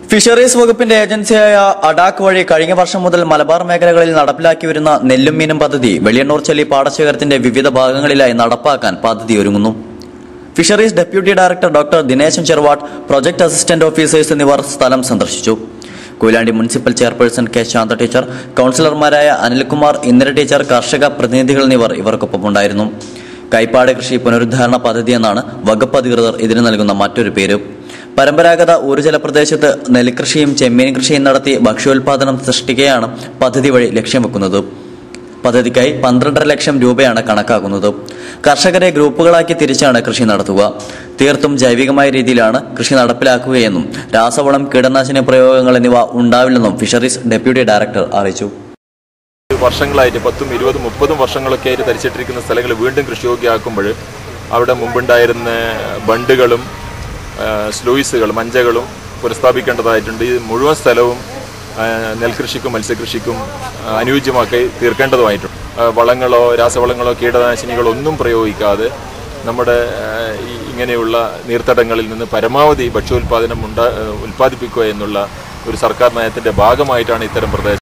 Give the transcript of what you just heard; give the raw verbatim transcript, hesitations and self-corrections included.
Fisheries വകുപ്പിന്റെ ഏജൻസിയായ ADAK വഴി കഴിഞ്ഞ വർഷം മുതൽ മലബാർ മേഖലകളിൽ നടപ്പിലാക്കി വരുന്ന നെല്ലും മീനും പദ്ധതി വെളിയന്നൂർ ചൊല്ലി പാടശേഖരത്തിന്റെ വിവിധ ഭാഗങ്ങളിലായി നടപ്പാക്കാൻ പദ്ധതി ഒരുങ്ങുന്നു. Fisheries deputy director doctor Dineshan Cheruvattu, project assistant officers എന്നിവർ സ്ഥലം സന്ദർശിച്ചു. Koyilandy municipal chairperson K Shantha teacher, കൌൺസിലർമാരായ അനിൽകുമാർ, ഇന്ദിര ടീച്ചർ, കർഷക പ്രതിനിധികൾ എന്നിവർ ഇവർക്കൊപ്പമുണ്ടായിരുന്നു. കൈപ്പാട് കൃഷി പുനരുദ്ധാരണ പദ്ധതി എന്നാണ് വകുപ്പ് അധികൃതർ ഇതിന് നൽകുന്ന മറ്റൊരു പേര്. പരമ്പരാഗത ഊർജ്ജല പ്രദേശത്ത് നെൽകൃഷിയും ചെമ്മീൻ കൃഷിയും നടത്തി ഭക്ഷ്യോൽപാദനം സൃഷ്ടിക്കുകയാണ് പദ്ധതി വഴി ലക്ഷ്യം വെക്കുന്നത്. പദ്ധതിക്കായി പന്ത്രണ്ടര ലക്ഷം രൂപയാണ് കണക്കാക്കുന്നത്. കർഷകരെ ഗ്രൂപ്പുകളാക്കി തിരിച്ചാണ് കൃഷി നടത്തുക. തീർത്തും ജൈവികമായ രീതിയിലാണ് കൃഷി നടപ്പിലാക്കുകയെന്നും രാസവളം, കീടനാശിനി പ്രയോഗങ്ങൾ എന്നിവ ഉണ്ടാവില്ലെന്നും ഫിഷറീസ് ഡെപ്യൂട്ടി ഡയറക്ടർ അറിയിച്ചു. വർഷങ്ങളായിട്ട് പത്തും ഇരുപതും മുപ്പതും വർഷങ്ങളൊക്കെ ആയിട്ട് ധരിച്ചിട്ടിരിക്കുന്ന സ്ഥലങ്ങൾ വീണ്ടും കൃഷിയോഗ്യമാക്കുമ്പോൾ അവിടെ മുമ്പുണ്ടായിരുന്ന ബണ്ടുകളും സ്ലൂയിസുകളും മഞ്ചകളും പുനഃസ്ഥാപിക്കേണ്ടതായിട്ടുണ്ട്. ഈ മുഴുവൻ സ്ഥലവും നെൽകൃഷിക്കും മത്സ്യകൃഷിക്കും അനുയോജ്യമാക്കി തീർക്കേണ്ടതുമായിട്ടുണ്ട്. വളങ്ങളോ രാസവളങ്ങളോ കീടനാശിനികളോ ഒന്നും പ്രയോഗിക്കാതെ നമ്മുടെ ഇങ്ങനെയുള്ള നീർത്തടങ്ങളിൽ നിന്ന് പരമാവധി ഭക്ഷ്യോൽപാദനം ഉണ്ടാ ഉൽപ്പാദിപ്പിക്കുക എന്നുള്ള ഒരു സർക്കാർ നയത്തിൻ്റെ ഭാഗമായിട്ടാണ് ഇത്തരം പ്രദേശം